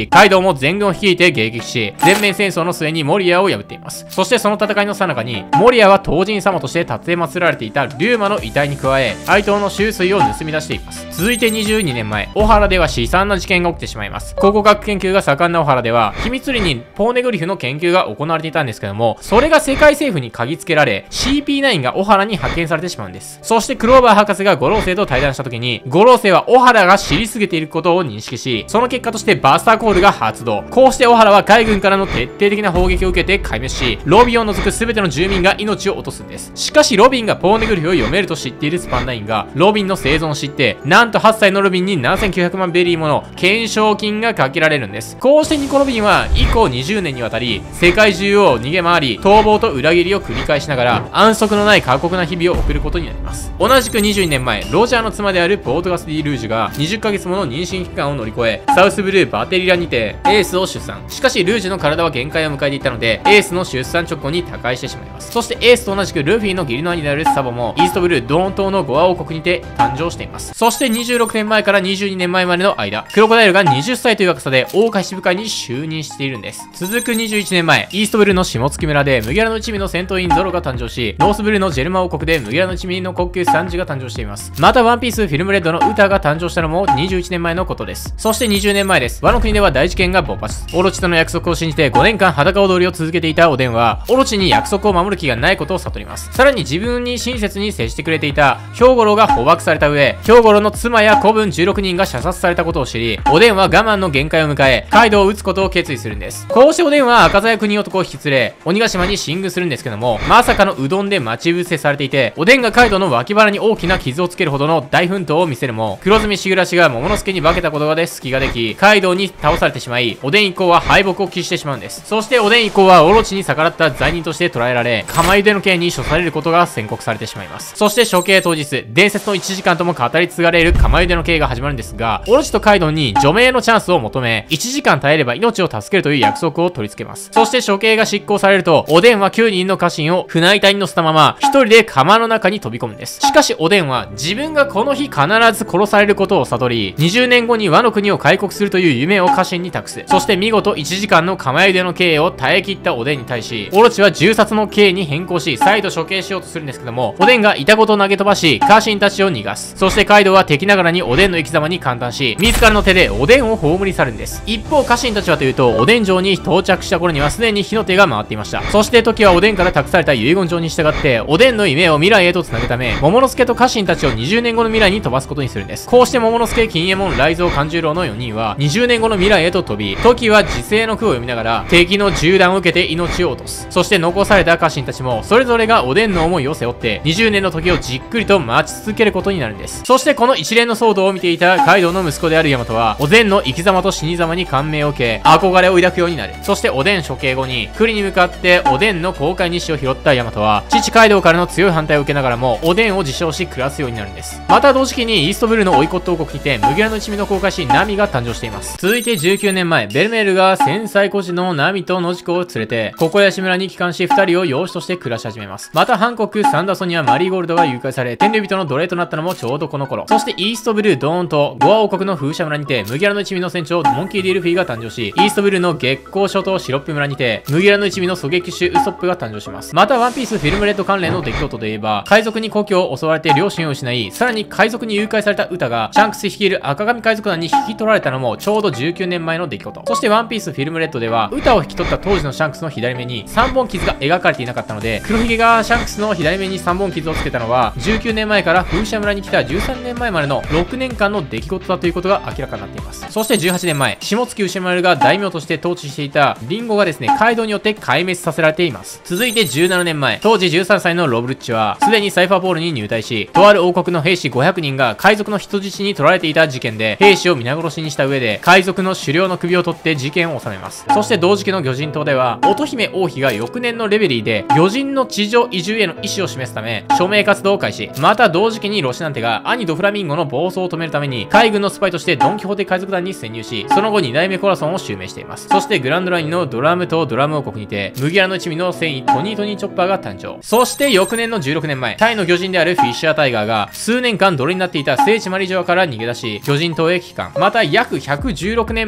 も全軍を率いて迎撃し、全面戦争の末にモリアを破っています。そしてその戦いの最中に、モリアは東神様として立て祀られていたリューマの遺体に加え、哀悼の秋水を盗み出しています。続いてにじゅうにねんまえ、オハラでは悲惨な事件が起きてしまいます。考古学研究が盛んなオハラでは、秘密裏にポーネグリフの研究が行われていたんですけども、それが世界政府に嗅ぎつけられ、シーピーナイン がオハラに派遣されてしまうんです。そしてクローバー博士が五老星と対談した時に、五老星はオハラが知りすぎていることを認識し、その結果としてバースターコールが発動。こうしてオハラは海軍からの徹底的な砲撃を受けて壊滅し、ロビンを除く全ての住民が命を落とすんです。しかしロビンがポーネグリフを読めると知っているスパンナインが、ロビンの生存を知って、なんとはっさいのロビンにななせんきゅうひゃくまんベリーもの懸賞金がかけられるんです。こうしてニコ・ロビンは以降にじゅうねんにわたり、世界中を逃げ回り、逃亡と裏切りを繰り返しながら、安息のない過酷な日々を送ることになります。同じくにじゅうにねんまえ、ロジャーの妻であるポートガス・ディ・ルージュがにじゅっかげつもの妊娠期間を乗り越え、サウスブルー・バテリラにてエースを出産。しかしルージュの体は限界を迎えていたので、エースの出産直後に他界してしまいます。そしてエースと同じくルフィの義理の兄であるサボも、イーストブルー・ドーン島のゴア王国にて誕生しています。そしてにじゅうろくねんまえからにじゅうにねんまえまでの間、クロコダイルがはたちという若さで大岡支部会に就任しているんです。続くにじゅういちねんまえ、イーストブルーの下月村で麦わらの一味の戦闘員ゾロが誕生し、ノースブルーのジェルマ王国で麦わらの一味の国級サンジが誕生しています。またワンピースフィルムレッドのウタが誕生したのもにじゅういちねんまえのことです。そしてにじゅうねんまえです。ワノ国では大事件が勃発。オロチとの約束を信じてごねんかん裸踊りを続けていたおでんは、オロチに約束を守る気がないことを悟ります。さらに自分に親切に接してくれていた兵五郎が捕獲された上、兵五郎の妻や子分じゅうろくにんが射殺されたことを知り、おでんは我慢の限界を迎え、カイドウを撃つことを決意するんです。こうしておでんは赤座役人男を引き連れ、鬼ヶ島に進軍するんですけども、まさかのうどんで待ち伏せされていて、おでんがカイドウの脇腹に大きな傷をつけるほどの大奮闘を見せるも、黒住しぐらしが桃之助に化けたことで隙ができ、カイドウに倒されてしまい、おでん以降は敗北を喫してしまうんです。そしておでん以降はオロチに逆らった罪人として捕らえられ、釜茹での刑に処されることが宣告されてしまいます。そして処刑当日、伝説のいちじかんとも語り継がれる釜茹での刑が始まるんですが、オロチとカイドウに除名のチャンスを求め、いちじかん耐えれば命を助けるという約束を取り付けます。そして処刑が執行されると、おでんはきゅうにんの家臣を船板に乗せたまま、ひとりで釜の中に飛び込むんです。しかしおでんは、自分がこの日必ず殺されることを悟り、にじゅうねんごにワノ国を開国するという夢を家臣に託す。そして見事いちじかんの釜茹での刑を耐え切ったおでんに対し、オロチは銃殺の刑に変更し、再度処刑しようとするんですけども、おでんが板ごと投げ飛ばし、家臣たちを逃がす。そしてカイドウは敵ながらにおでんの生き様に感嘆し、自らの手でおでんを葬り去るんです。一方家臣たちはというと、おでん城に到着した頃にはすでに火の手が回っていました。そして時はおでんから託された遺言状に従って、おでんの夢を未来へとつなぐため、桃之助と家臣たちをにじゅうねんごの未来に飛ばすことにするんです。こうして桃之助、金右衛門、雷蔵、勘十郎のよにんはにじゅうねんごの未来へと飛び、時は時世の句を読みながら敵の銃弾を受けて命を落とす。そして残された家臣たちもそれぞれがおでんの思いを背負ってにじゅうねんの時をじっくりと待ち続けることになるんです。そしてこの一連の騒動を見ていたカイドウの息子であるヤマトは、おでんの生き様と死に様に感銘を受け、憧れを抱くようになる。そしておでん処刑後に栗に向かっておでんの公開日誌を拾ったヤマトは、父カイドウからの強い反対を受けながらもおでんを自称し暮らすようになるんです。また同時期にイーストブルーのオイコット王国にて麦わらの一味の公開誌ナミが誕生しています。続いてじゅうきゅうねんまえ、ベルメールが繊細孤児のナミとノジコを連れてココヤシ村に帰還しふたりを養子として暮らし始めます。またハンコック、サンダーソニア、マリーゴールドが誘拐され天竜人の奴隷となったのもちょうどこの頃。そしてイーストブルー、ドーンとゴア王国の風車村にて麦わらの一味の船長モンキー・ディルフィーが誕生し、イーストブルーの月光諸島シロップ村にて麦わらの一味の狙撃手ウソップが誕生します。またワンピースフィルムレッド関連の出来事といえば、海賊に故郷を襲われて両親を失い、さらに海賊に誘拐されたウタがシャンクス率いる赤髪海賊団に引き取られたのもちょうどじゅうきゅうねんまえの出来事。そしてワンピースフィルムレッドでは、ウタを引き取った当時のシャンクスの左目にさんぼん傷が描かれていなかったので、黒ひげがシャンクスの左目にさんぼん傷をつけたのはじゅうきゅうねんまえから風車村に来たじゅうさんねんまえまでのろくねんかんの出来事だということが明らかになっています。そしてじゅうはちねんまえ、下月牛丸が大名として統治していたリンゴがですね、カイドウによって壊滅させられています。続いてじゅうななねんまえ、当時じゅうさんさいのロブルッチはすでにサイファーポールに入隊し、とある王国の兵士ごひゃくにんが海賊の人質に取られていた事件で兵士を皆殺しにした上で海賊の首領の首を取って事件を収めます。そして同時期の魚人島では、乙姫王妃が翌年のレベリーで魚人の地上移住への意思を示すため署名活動を開始。また同時期にロシナンテが兄ドフラミンゴの暴走を止めるために海軍のスパイとしてドン・キホーテ海賊団に潜入し、その後にだいめコラソンを襲名しています。そしてグランドラインのドラムとドラム王国にて麦わらの一味の戦意トニートニーチョッパーが誕生。そして翌年のじゅうろくねんまえ、タイの魚人であるフィッシャータイガーが数年間奴隷になっていた聖地マリジョアから逃げ出し魚人島へ帰還。また約ひゃくじゅうろくねんまえに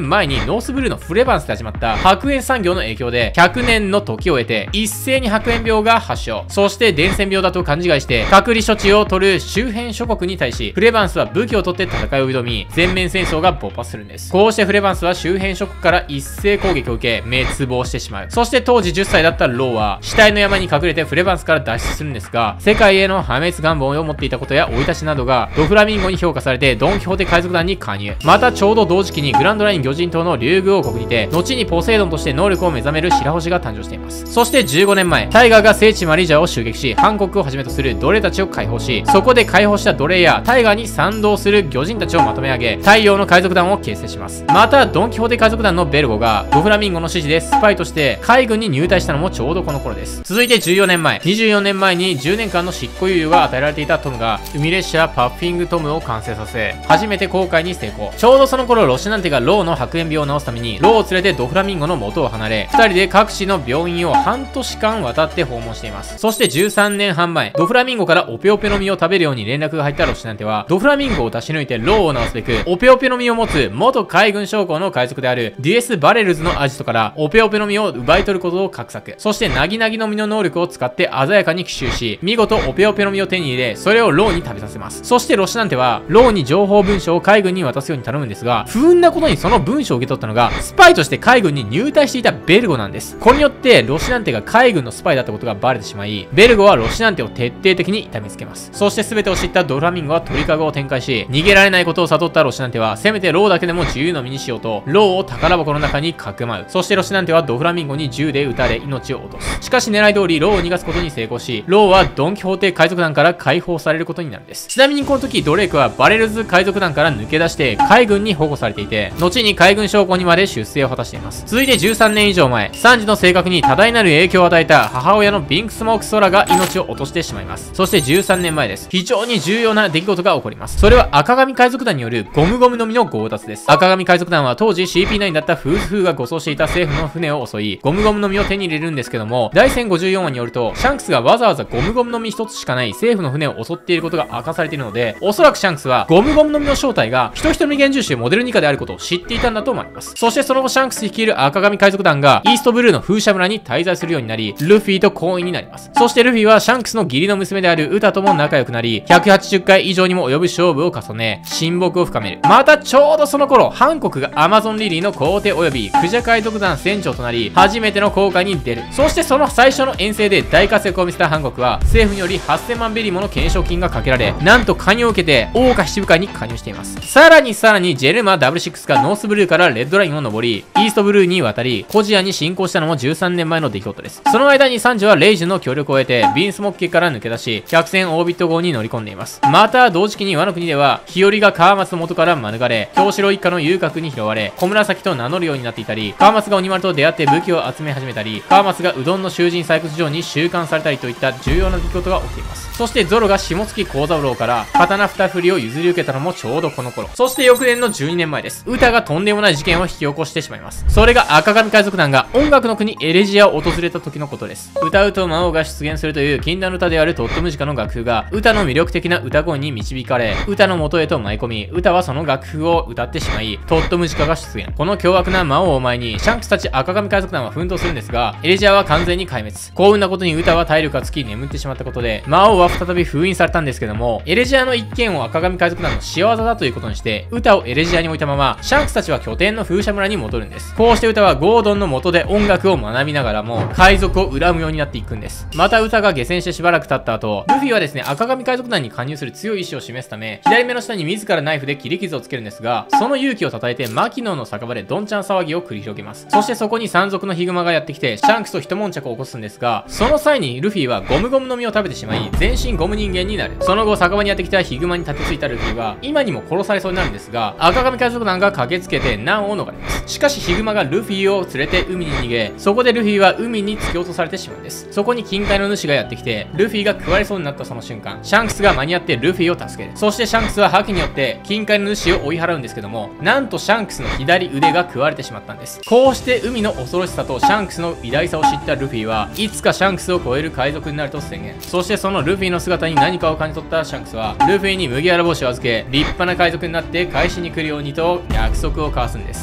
ノースブルーのフレバンスで始まった白煙産業の影響でひゃくねんの時を経て一斉に白煙病が発症。そして伝染病だと勘違いして隔離処置を取る周辺諸国に対しフレバンスは武器を取って戦いを挑み、全面戦争が勃発するんです。こうしてフレバンスは周辺諸国から一斉攻撃を受け滅亡してしまう。そして当時じゅっさいだったローは死体の山に隠れてフレバンスから脱出するんですが、世界への破滅願望を持っていたことや生い立ちなどがドフラミンゴに評価されてドン・キホーテ海賊団に加入。またちょうど同時期にグランドライン魚人島の竜宮王国にて後にポセイドンとして能力を目覚める白星が誕生しています。そしてじゅうごねんまえ、タイガーが聖地マリージャーを襲撃し、ハンコックをはじめとする奴隷たちを解放し、そこで解放した奴隷やタイガーに賛同する魚人たちをまとめ上げ、太陽の海賊団を結成します。またドン・キホーテ海賊団のベルゴがドフラミンゴの指示でスパイとして海軍に入隊したのもちょうどこの頃です。続いてじゅうよねんまえ、にじゅうよねんまえにじゅうねんかんの執行猶予が与えられていたトムが海列車パッフィングトムを完成させ、初めて航海に成功。ちょうどその頃ロシナンテがローの白煙病を治すためにローを連れてドフラミンゴの元を離れ、ふたりで各地の病院を半年間渡って訪問しています。そしてじゅうさんねんはんまえ、ドフラミンゴからオペオペの実を食べるように連絡が入ったロシナンテはドフラミンゴを出し抜いてローを治すべく、オペオペの実を持つ元海軍将校の海賊であるデュエス・バレルズのアジトからオペオペの実を奪い取ることを画策。そしてナギナギの実の能力を使って鮮やかに奇襲し、見事オペオペの実を手に入れ、それをローに食べさせます。そしてロシナンテはローに情報文書を海軍に渡すように頼むんですが、不運なことにその文書を受け取ったのがスパイとして海軍に入隊していたベルゴなんです。これによってロシナンテが海軍のスパイだったことがバレてしまい、ベルゴはロシナンテを徹底的に痛めつけます。そして全てを知ったドフラミンゴは鳥かごを展開し、逃げられないことを悟ったロシナンテはせめてローだけでも自由の身にしようとローを宝箱の中にかくまう。そしてロシナンテはドフラミンゴに銃で撃たれ命を落とす。しかし狙い通りローを逃がすことに成功し、ローはドン・キホーテ海賊団から解放されることになるんです。ちなみにこの時ドレイクはバレルズ海賊団から抜け出して海軍に保護されていて、後に海軍将校にまで出世を果たしています。続いてじゅうさんねん以上前、サンジの性格に多大なる影響を与えた母親のビンクスモークソラが命を落としてしまいます。そしてじゅうさんねんまえです。非常に重要な出来事が起こります。それは赤髪海賊団によるゴムゴムの実の強奪です。赤髪海賊団は当時 シーピーナイン だったフーズフーが護送していた政府の船を襲い、ゴムゴムの実を手に入れるんですけども、だいせんごじゅうよんわによるとシャンクスがわざわざゴムゴムの実一つしかない政府の船を襲っていることが明かされているので、おそらくシャンクスはゴムゴムの実の正体が人人未現住種モデルニカであることを知っていたんだと思います。そしてその後シャンクス率いる赤髪海賊団がイーストブルーの風車村に滞在するようになり、ルフィと婚姻になります。そしてルフィはシャンクスの義理の娘であるウタとも仲良くなり、ひゃくはちじゅっかい以上にも及ぶ勝負を重ね親睦を深める。またちょうどその頃ハンコクがアマゾンリリーの皇帝及びクジャ海賊団船長となり、初めての航海に出る。そしてその最初の遠征で大活躍を見せたハンコクは政府によりはっせんまんベリーもの懸賞金がかけられ、なんと加入を受けて桜花七部会に加入しています。さらにさらにジェルマ ダブリューシックス がノースブルーからレッドラインを登り、イーストブルーに渡りコジアに侵攻したのもじゅうさんねんまえの出来事です。その間にサンジはレイジュの協力を得てビンスモッケから抜け出し、客船オービット号に乗り込んでいます。また同時期にワノ国では日和が川松の元から免れ、京城一家の遊郭に拾われ小紫と名乗るようになっていたり、川松が鬼丸と出会って武器を集め始めたり、川松がうどんの囚人採掘場に収監されたりといった重要な出来事が起きています。そしてゾロが下月幸三郎から刀二振りを譲り受けたのもちょうどこの頃。そして翌年のじゅうにねんまえです。ウタがとんでもない事件を引き起こしてしまいます。それが赤髪海賊団が音楽の国エレジアを訪れた時のことです。歌うと魔王が出現するという禁断の歌であるトットムジカの楽譜がウタの魅力的な歌声に導かれ、ウタの元へと舞い込み、ウタはその楽譜を歌ってしまい、トットムジカが出現。この凶悪な魔王を前にシャンクスたち赤髪海賊団は奮闘するんですが、エレジアは完全に壊滅。幸運なことにウタは体力が尽き眠ってしまったことで魔王は再び封印されたんですけども、エレジアの一件を赤髪海賊団の仕業だということにしてウタをエレジアに置いたままシャンクスたちは拠点の風車村に戻るんです。こうしてウタはゴードンの元で音楽を学びながらも海賊を恨むようになっていくんです。またウタが下船してしばらく経った後、ルフィはですね赤髪海賊団に加入する強い意志を示すため左目の下に自らナイフで切り傷をつけるんですが、その勇気を称えてマキノの酒場でどんちゃん騒ぎを繰り広げます。そしてそこに山賊のヒグマがやってきてシャンクスと一悶着を起こすんですが、その際にルフィはゴムゴムの実を食べてしまい全身ゴム人間になる。その後酒場にやってきたヒグマに立てついたルフィは今にも殺されそうになるんですが、赤髪海賊団が駆けつけて難を逃れます。しかしヒグマがルフィを連れて海に逃げ、そこでルフィは海に突き落とされてしまうんです。そこに金塊の主がやってきてルフィが食われそうになったその瞬間、シャンクスが間に合ってルフィを助ける。そしてシャンクスは覇気によって金塊の主を追い払うんですけども、なんとシャンクスの左腕が食われてしまったんです。こうして海の恐ろしさとシャンクスの偉大さを知ったルフィはいつかシャンクスを超える海賊になると宣言。そしてそのルフィの姿に何かを感じ取ったシャンクスはルフィに麦わら帽子を預け立派な海賊になって返しに来るようにと約束を交わすんです。 。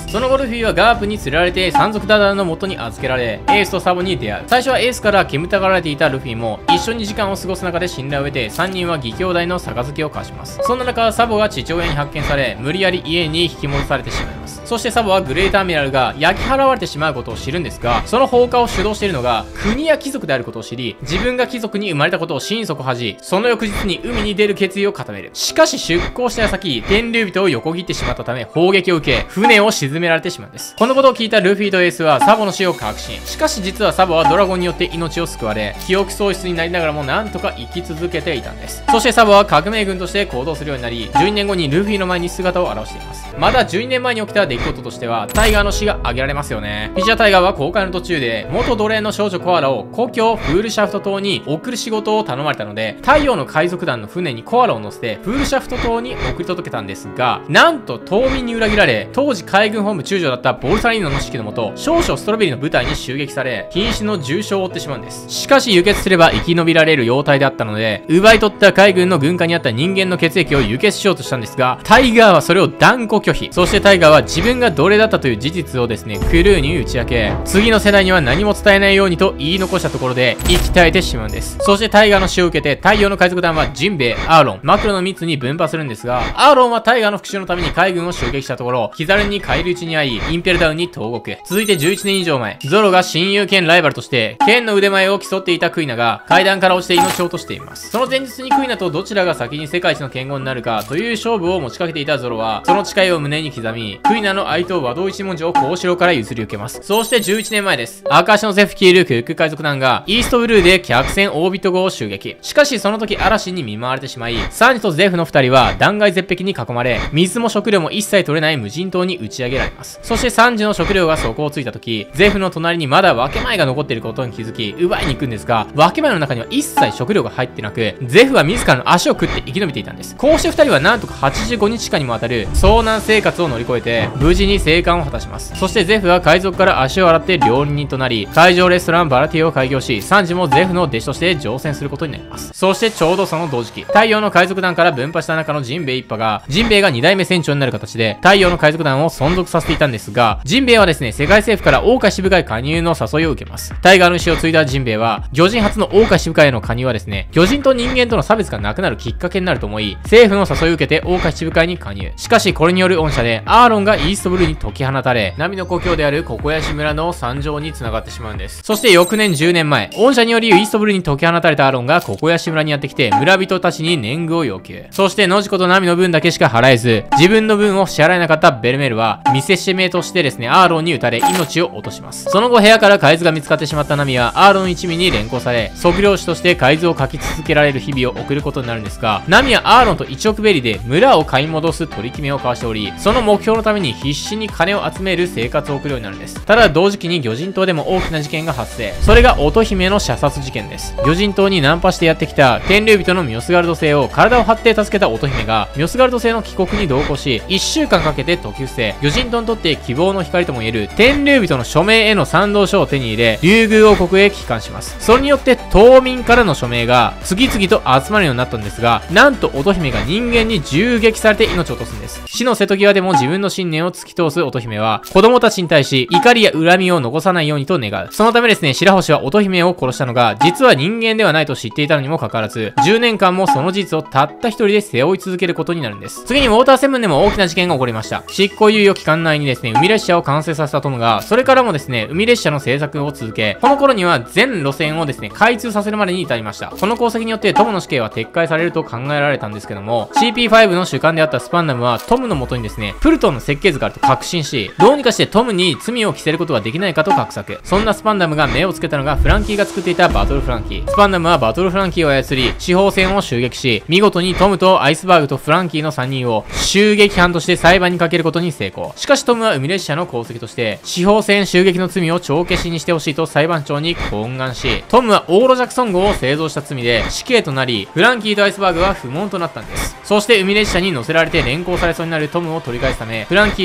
その後ルフィはガープに連れられて山賊ダダの元に預けられ、エースとサボに出会う。最初はエースから煙たがられていたルフィも一緒に時間を過ごす中で信頼を得て、さんにんは義兄弟の杯を交わします。そんな中、サボが父親に発見され、無理やり家に引き戻されてしまいます。そしてサボはグレーターミラルが焼き払われてしまうことを知るんですが、その放火を主導しているのが国や貴族であることを知り、自分が貴族に生まれたことを心底恥じ、その翌日に海に出る決意を固める。しかし出港した矢先、天竜人を横切ってしまったため砲撃を受け、船を沈められてしまうんです。このことを聞いたルフィとエースはサボの死を確信。しかし実はサボはドラゴンによって命を救われ、記憶喪失になりながらもなんとか生き続けていたんです。そしてサボは革命軍として行動するようになり、じゅうにねんごにルフィの前に姿を現しています。まだじゅうにねんまえに起きた出来事としては、タイガーの死が挙げられますよね。フィッシャータイガーは航海の途中で、元奴隷の少女コアラを故郷フールシャフト島に送る仕事を頼まれたので、太陽の海賊団の船にコアラを乗せて、フールシャフト島に送り届けたんですが、なんと島民に裏切られ、当時海軍本部中将だったボルサリーノの指揮のもと、少々ストロベリーの部隊に襲撃され、瀕死の重傷を負ってしまうんです。しかし輸血すれば生き延びられる容態であったので、奪い取った海軍の軍艦にあった人間の血液を輸血しようとしたんですが、タイガーはそれを断固拒否。そしてタイガーは自分が奴隷だったという事実をですね、クルーに打ち明け、次の世代には何も伝えないようにと言い残したところで、息絶えてしまうんです。そしてタイガーの死を受けて、太陽の海賊団はジンベエ、アーロン、マクロのみっつに分派するんですが、アーロンはタイガーの復讐のために海軍を襲撃したところ、キザルに返り討ちに遭い、インペルダウンに投獄。続いてじゅういちねん以上前、ゾロが親友兼ライバルとして、剣の腕前を競っていたクイナが階段から落ちて命を落としています。その前日にクイナとどちらが先に世界一の剣豪になるかという勝負を持ちかけていたゾロは、その誓いを胸に刻み、クイナの愛と和道一文字を幸四郎から譲り受けます。そしてじゅういちねんまえです。アカシのゼフ率いるクック海賊団が、イーストブルーで客船オービット号を襲撃。しかしその時嵐に見舞われてしまい、サンジとゼフのふたりは断崖絶壁に囲まれ、水も食料も一切取れない無人島に打ち上げられます。そしてサンジの食料が底をついた時、ゼフの隣にまだ分け前が残っていることに気づき、奪いに行くんですが、分け前の中には一切食料が入ってなく、ゼフは自らの足を食って生き延びていたんです。こうしてふたりはなんとかはちじゅうごにちかんにもわたる遭難生活を乗り越えて、無事に生還を果たします。そしてゼフは海賊から足を洗って料理人となり、海上レストランバラティを開業し、サンジもゼフの弟子として乗船することになります。そしてちょうどその同時期、太陽の海賊団から分派した中のジンベエ一派が、ジンベエがにだいめ船長になる形で、太陽の海賊団を存続させていたんですが、ジンベエはですね、世界政府から桜花支部会加入の誘いを受けます。タイガーの意思を継いだジンベエは、魚人初の桜花支部会への加入はですね、魚人と人間との差別がなくなるきっかけになると思い、政府の誘いを受けて桜花支部会に加入。しかしこれによる恩赦で、アーロンがイーストブルーに解き放たれ、ナミの故郷であるココヤシ村の惨状に繋がってしまうんです。そして翌年じゅうねんまえ、恩赦によりイーストブルーに解き放たれたアーロンがココヤシ村にやってきて、村人たちに年貢を要求。そしてノジコとナミの分だけしか払えず、自分の分を支払えなかったベルメールは、見せしめとしてですね、アーロンに撃たれ命を落とします。その後部屋から海図が見つかってしまったナミは、アーロン一味に連行され、測量士として海図を書き続けられる日々を送ることになるんですが、ナミはアーロンといちおくベリーで村を買い戻す取り決めを交わしており、その目標のために必死に金を集める生活を送るようになるんです。ただ同時期に魚人島でも大きな事件が発生。それが乙姫の射殺事件です。魚人島にナンパしてやってきた天竜人のミョスガルド星を体を張って助けた乙姫が、ミョスガルド星の帰国に同行し、いっしゅうかんかけて解き伏せ、魚人島にとって希望の光ともいえる天竜人の署名への賛同書を手に入れ、竜宮王国へ帰還します。それによって島民からの署名が次々と集まるようになったんですが、なんと乙姫が人間に銃撃されて命を落とすんです。死の瀬戸際でも自分の信念を突き通す乙姫は、子供たちに対し怒りや恨みを残さないようにと願う。そのためですね、白星は乙姫を殺したのが、実は人間ではないと知っていたのにもかかわらず、じゅうねんかんもその事実をたった一人で背負い続けることになるんです。次にウォーターセブンでも大きな事件が起こりました。執行猶予期間内にですね、海列車を完成させたトムが、それからもですね、海列車の製作を続け、この頃には全路線をですね、開通させるまでに至りました。この功績によってトムの死刑は撤回されると考えられたんですけども、シーピーファイブ の主幹であったスパンダムはトムの元にですね、プルトンの設計図があると確信し、どうにかしてトムに罪を着せることができないかと画策。そんなスパンダムが目をつけたのがフランキーが作っていたバトルフランキー。スパンダムはバトルフランキーを操り、司法戦を襲撃し、見事にトムとアイスバーグとフランキーのさんにんを襲撃犯として裁判にかけることに成功。しかしトムは海列車の功績として、司法戦襲撃の罪を帳消しにしてほしいと裁判長に懇願し、トムはオーロジャクソン号を製造した罪で死刑となり、フランキーとアイスバーグは不問となったんです。そして海列車に乗せられて連行されそうになるトムを取り返すため、フランキー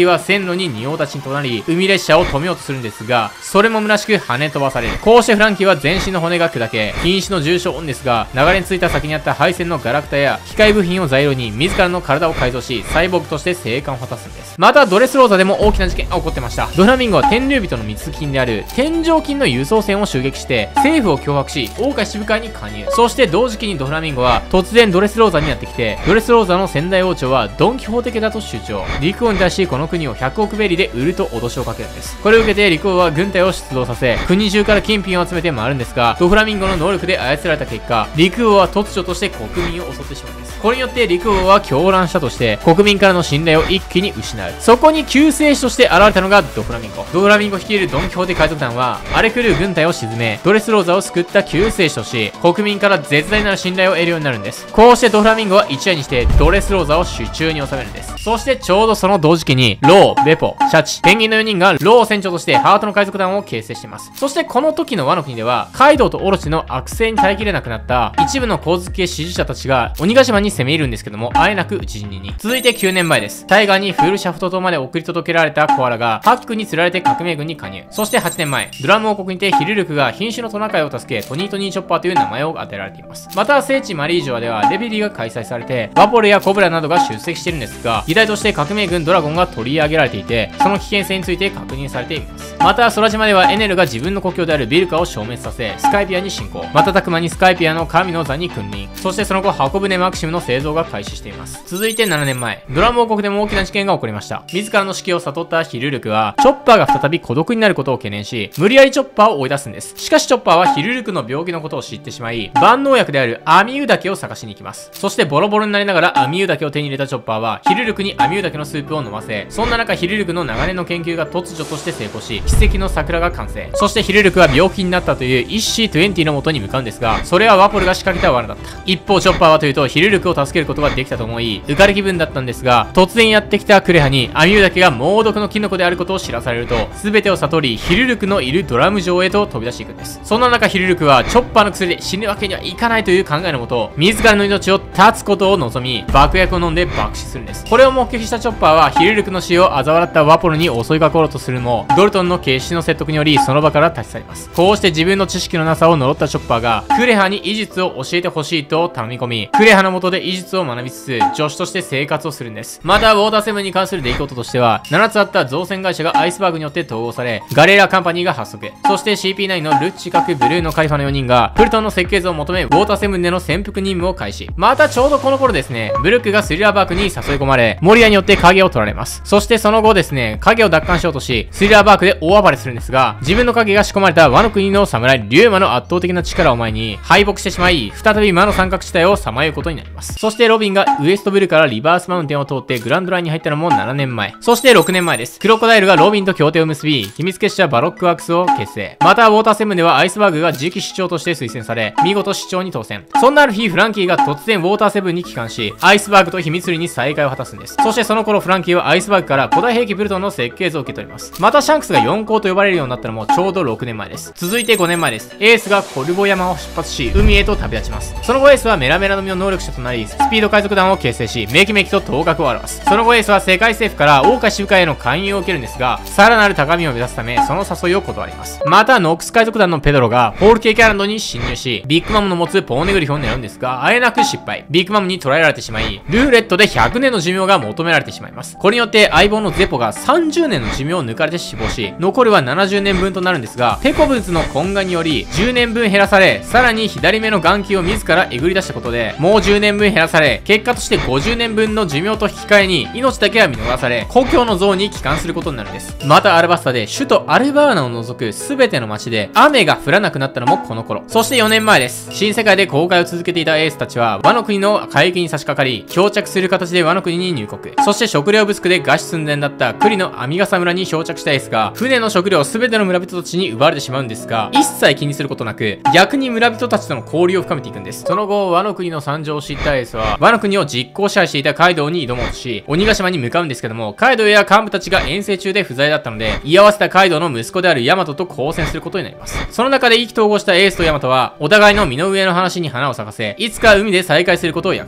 ーは線路に仁王立ちとなり、海列車を止めようとするんですが、それも虚しく跳ね飛ばされる。こうしてフランキーは全身の骨が砕け、瀕死の重傷を負うんですが、流れに着いた先にあった配線のガラクタや機械部品を材料に自らの体を改造し、サイボーグとして生還を果たすんです。またドレスローザでも大きな事件が起こってました。ドフラミンゴは天竜人の密金である天上金の輸送船を襲撃して政府を脅迫し、大岡支部会に加入。そして同時期にドフラミンゴは突然ドレスローザにやってきて、ドレスローザの先代王朝はドン・キホーテ家だと主張。陸王に対しこの国をひゃくおくベリーで売ると脅しをかけるんです。これを受けて陸王は軍隊を出動させ、国中から金品を集めて回るんですが、ドフラミンゴの能力で操られた結果、陸王は突如として国民を襲ってしまうんです。これによって陸王は狂乱したとして国民からの信頼を一気に失う。そこに救世主として現れたのがドフラミンゴ。ドフラミンゴ率いるドン・キホーテ海賊団は荒れ狂う軍隊を沈め、ドレスローザを救った救世主とし、国民から絶大なる信頼を得るようになるんです。こうしてドフラミンゴは一夜にしてドレスローザを手中に収めるんです。そしてちょうどその同時期にロー、ベポ、シャチ、ペンギンのよにんがロー船長としてハートの海賊団を形成しています。そしてこの時のワノ国ではカイドウとオロチの悪性に耐えきれなくなった一部の光月系支持者たちが鬼ヶ島に攻め入るんですけども、あえなく討ち死にに。続いてきゅうねんまえです。タイガーにフールシャフト島まで送り届けられたコアラがハックに釣られて革命軍に加入。そしてはちねんまえ、ドラム王国にてヒルルクが瀕死のトナカイを助けトニートニーチョッパーという名前を与えられています。また聖地マリージョアではレベリーが開催されてワポルやコブラなどが出席しているんですが、議題として革命軍ドラゴンが取り上げられていて、その危険性について確認されています。また空島ではエネルが自分の故郷であるビルカを消滅させスカイピアに侵攻。瞬く間にスカイピアの神の座に君臨。そしてその後箱舟マクシムの製造が開始しています。続いてななねんまえ、ドラム王国でも大きな事件が起こりました。自らの死期を悟ったヒルルクはチョッパーが再び孤独になることを懸念し、無理やりチョッパーを追い出すんです。しかしチョッパーはヒルルクの病気のことを知ってしまい、万能薬であるアミウダケを探しに行きます。そしてボロボロになりながらアミウダケを手に入れたチョッパーはヒルルクにアミウダケのスープを飲ませ、そんな中ヒルルクの長年の研究が突如として成功し、奇跡の桜が完成。そしてヒルルクは病気になったというイッシーにじゅうの元に向かうんですが、それはワポルが仕掛けた罠だった。一方チョッパーはというとヒルルクを助けることができたと思い浮かれ気分だったんですが、突然やってきたクレハにアミウダケが猛毒のキノコであることを知らされると、全てを悟りヒルルクのいるドラム上へと飛び出していくんです。そんな中ヒルルクはチョッパーの薬で死ぬわけにはいかないという考えのもと、自らの命を絶つことを望み爆薬を飲んで爆死するんです。これを目撃したチョッパーはヒルルクの死を嘲笑ったワポルに襲いかかろうとするも、ドルトンの決死の説得によりその場から立ち去ります。こうして自分の知識のなさを呪ったチョッパーがクレハに医術を教えてほしいと頼み込み、クレハの下で医術を学びつつ助手として生活をするんです。またウォーターセブンに関する出来事としては、ななつあった造船会社がアイスバーグによって統合されガレーラカンパニーが発足。そして シーピーナイン のルッチ各ブルーのカリファのよにんがプルトンの設計図を求めウォーターセブンでの潜伏任務を開始。またちょうどこの頃ですね、ブルックがスリラーバークに誘い込まれモリアによって影を取られます。そしてその後ですね、影を奪還しようとしスリラーバークで大暴れするんですが、自分の影が仕込まれたワノ国の侍リュウマの圧倒的な力を前に敗北してしまい、再び魔の三角地帯をさまようことになります。そしてロビンがウエストブルからリバースマウンテンを通ってグランドラインに入ったのもななねんまえ。そしてろくねんまえです。クロコダイルがロビンと協定を結び秘密結社バロックワークスを結成。またウォーターセブンではアイスバーグが次期市長として推薦され見事市長に当選。そんなある日フランキーが突然ウォーターセブンに帰還しアイスバーグと秘密裏に再会を果たすんです。そしてその頃フランキーはアイスバーグから古代兵器ブルトンの設計図を受け取ります。またシャンクスが四皇と呼ばれるようになったのもちょうどろくねんまえです。続いてごねんまえです。エースがコルボ山を出発し海へと旅立ちます。その後エースはメラメラの実の能力者となりスピード海賊団を結成しめきめきと頭角を現す。その後エースは世界政府から大岡支部会への勧誘を受けるんですが、さらなる高みを目指すためその誘いを断ります。またノックス海賊団のペドロがホールケーキアイランドに侵入しビッグマムの持つポーネグリフを狙うんですが、あえなく失敗。ビッグマムに捕らえられてしまいルーレットでひゃくねんの寿命が求められてしまいます。これによって相棒のゼポがさんじゅうねんの寿命を抜かれて死亡し、残るはななじゅうねんぶんとなるんですが、ペコブツの懇願によりじゅうねんぶん減らされ、さらに左目の眼球を自らえぐり出したことでもうじゅうねんぶん減らされ、結果としてごじゅうねんぶんの寿命と引き換えに命だけは見逃され故郷のゾーンに帰還することになるんです。またアルバスタで首都アルバーナを除く全ての街で雨が降らなくなったのもこの頃。そしてよねんまえです。新世界で航海を続けていたエースたちはワノ国の海域に差し掛かり漂着する形でワノ国に入国。そして食料不足で餓死寸前だった栗の編笠村に漂着したエースが船の食料を全ての村人たちに奪われてしまうんですが、一切気にすることなく逆に村人たちとの交流を深めていくんです。その後ワノ国の惨状を知ったエースはワノ国を実行支配していたカイドウに挑もうとし鬼ヶ島に向かうんですけども、カイドウや幹部たちが遠征中で不在だったので居合わせたカイドウの息子であるヤマトと交戦することになります。その中で意気投合したエースとヤマトはお互いの身の上の話に花を咲かせ、いつか海で再会することを約束。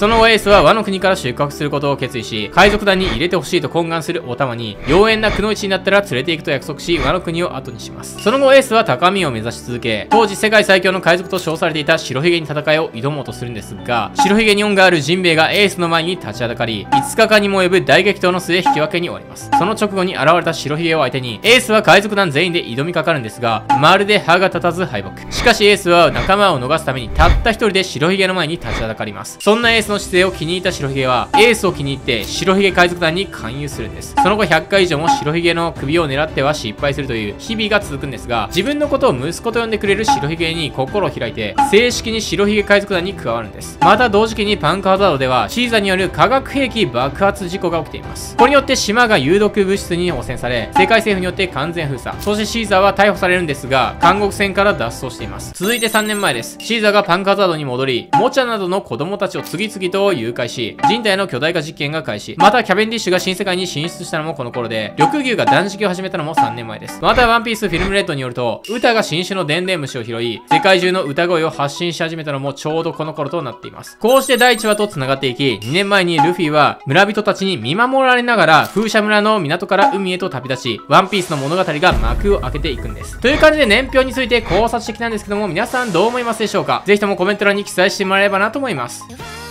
その後エースはワノ国から出国することを決意し、海賊団に入れてほしいと懇願するお玉に、妖艶なくの一になったら連れて行くと約束し、ワノ国を後にします。その後エースは高みを目指し続け、当時世界最強の海賊と称されていた白ひげに戦いを挑もうとするんですが、白ひげに恩があるジンベエがエースの前に立ちはだかり、いつかかんにも及ぶ大激闘の末引き分けに終わります。その直後に現れた白ひげを相手に、エースは海賊団全員で挑みかかるんですが、まるで歯が立たず敗北。しかしエースは仲間を逃すためにたった一人で白ひげの前に立ちはだかります。そんなエースの姿勢を気に入った白ひげは、エースを気に入って白ひげ海賊団に勧誘するんです。その後ひゃっかい以上も白ひげの首を狙っては失敗するという日々が続くんですが、自分のことを息子と呼んでくれる白ひげに心を開いて、正式に白ひげ海賊団に加わるんです。また同時期にパンクハザードでは、シーザによる化学兵器爆発事故が起きています。これによって島が有毒物質に汚染され、世界政府によって完全封鎖。そしてシーザーは逮捕されるんですが、監獄船から脱走しています。続いてさんねんまえです。シーザーがパンクハザードに戻り、モチャなどの子供たちを次々と誘拐し、人体の巨大化実験が開始。またキャベンディッシュが新世界に進出したのもこの頃で、緑牛が断食を始めたのもさんねんまえです。またワンピースフィルムレッドによると、ウタが新種のデンデン虫を拾い、世界中の歌声を発信し始めたのもちょうどこの頃となっています。こうしてだいいちわと繋がっていき、にねんまえにルフィは村人たちに見守られながら、風車村の港から海へと旅立ち、ワンピースの物語が幕を開けていくんです。という感じで年表について考察してきたんですけども、皆さんどう思いますでしょうか？ぜひともコメント欄に記載してもらえればなと思います。